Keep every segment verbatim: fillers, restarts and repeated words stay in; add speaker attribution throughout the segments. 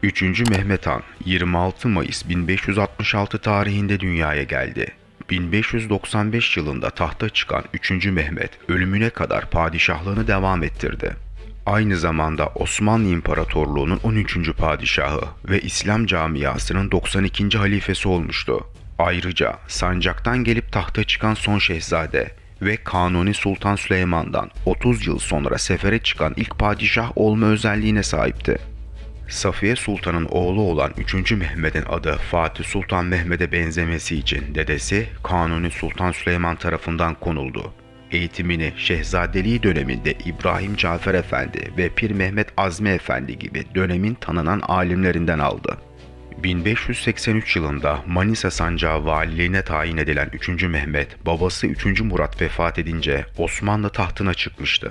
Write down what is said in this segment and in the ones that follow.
Speaker 1: üçüncü. Mehmet Han yirmi altı Mayıs bin beş yüz altmış altı tarihinde dünyaya geldi. bin beş yüz doksan beş yılında tahta çıkan üçüncü. Mehmet ölümüne kadar padişahlığını devam ettirdi. Aynı zamanda Osmanlı İmparatorluğu'nun on üçüncü padişahı ve İslam camiasının doksan ikinci halifesi olmuştu. Ayrıca sancaktan gelip tahta çıkan son şehzade ve Kanuni Sultan Süleyman'dan otuz yıl sonra sefere çıkan ilk padişah olma özelliğine sahipti. Safiye Sultan'ın oğlu olan üçüncü. Mehmet'in adı Fatih Sultan Mehmet'e benzemesi için dedesi Kanuni Sultan Süleyman tarafından konuldu. Eğitimini şehzadeliği döneminde İbrahim Cafer Efendi ve Pir Mehmet Azmi Efendi gibi dönemin tanınan alimlerinden aldı. bin beş yüz seksen üç yılında Manisa Sancağı valiliğine tayin edilen üçüncü. Mehmet, babası üçüncü. Murat vefat edince Osmanlı tahtına çıkmıştı.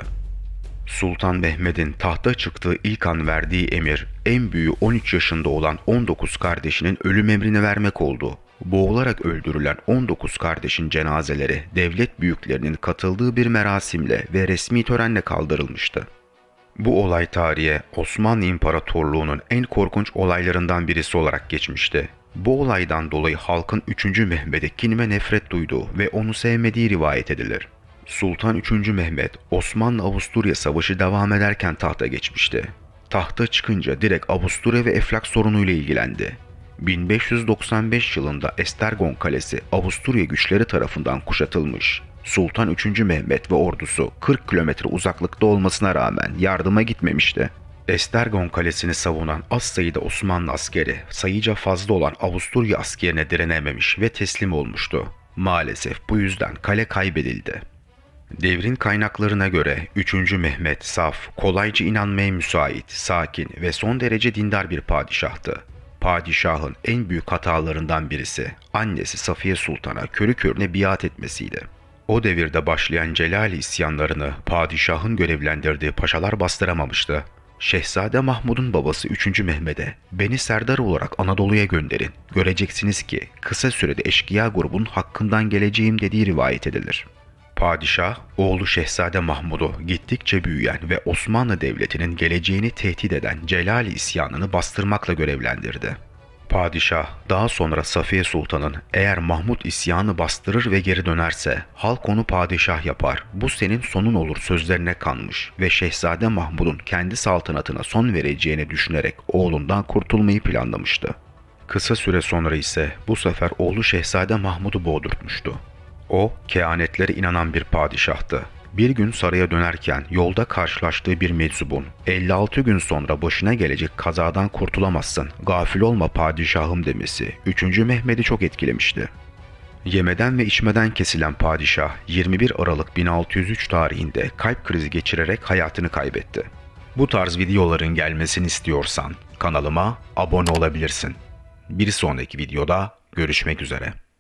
Speaker 1: Sultan Mehmet'in tahta çıktığı ilk an verdiği emir, en büyüğü on üç yaşında olan on dokuz kardeşinin ölüm emrini vermek oldu. Boğularak öldürülen on dokuz kardeşin cenazeleri devlet büyüklerinin katıldığı bir merasimle ve resmi törenle kaldırılmıştı. Bu olay tarihe Osmanlı İmparatorluğu'nun en korkunç olaylarından birisi olarak geçmişti. Bu olaydan dolayı halkın üçüncü. Mehmet'e kin ve nefret duyduğu ve onu sevmediği rivayet edilir. Sultan üçüncü. Mehmet, Osmanlı-Avusturya Savaşı devam ederken tahta geçmişti. Tahta çıkınca direkt Avusturya ve Eflak sorunuyla ilgilendi. bin beş yüz doksan beş yılında Estergon Kalesi Avusturya güçleri tarafından kuşatılmış. Sultan üçüncü. Mehmet ve ordusu kırk kilometre uzaklıkta olmasına rağmen yardıma gitmemişti. Estergon Kalesi'ni savunan az sayıda Osmanlı askeri sayıca fazla olan Avusturya askerine direnememiş ve teslim olmuştu. Maalesef bu yüzden kale kaybedildi. Devrin kaynaklarına göre üçüncü. Mehmet saf, kolayca inanmaya müsait, sakin ve son derece dindar bir padişahtı. Padişahın en büyük hatalarından birisi annesi Safiye Sultan'a körü körüne biat etmesiydi. O devirde başlayan Celali isyanlarını padişahın görevlendirdiği paşalar bastıramamıştı. Şehzade Mahmud'un babası üçüncü. Mehmet'e "Beni serdar olarak Anadolu'ya gönderin. Göreceksiniz ki kısa sürede eşkıya grubunun hakkından geleceğim" dediği rivayet edilir. Padişah, oğlu Şehzade Mahmud'u gittikçe büyüyen ve Osmanlı Devleti'nin geleceğini tehdit eden Celali isyanını bastırmakla görevlendirdi. Padişah, daha sonra Safiye Sultan'ın eğer Mahmud isyanı bastırır ve geri dönerse halk onu padişah yapar, bu senin sonun olur sözlerine kanmış ve Şehzade Mahmud'un kendi saltanatına son vereceğini düşünerek oğlundan kurtulmayı planlamıştı. Kısa süre sonra ise bu sefer oğlu Şehzade Mahmud'u boğdurtmuştu. O, kehanetlere inanan bir padişahtı. Bir gün saraya dönerken yolda karşılaştığı bir meczubun elli altı gün sonra başına gelecek kazadan kurtulamazsın, gafil olma padişahım demesi üçüncü. Mehmet'i çok etkilemişti. Yemeden ve içmeden kesilen padişah yirmi bir Aralık bin altı yüz üç tarihinde kalp krizi geçirerek hayatını kaybetti. Bu tarz videoların gelmesini istiyorsan kanalıma abone olabilirsin. Bir sonraki videoda görüşmek üzere.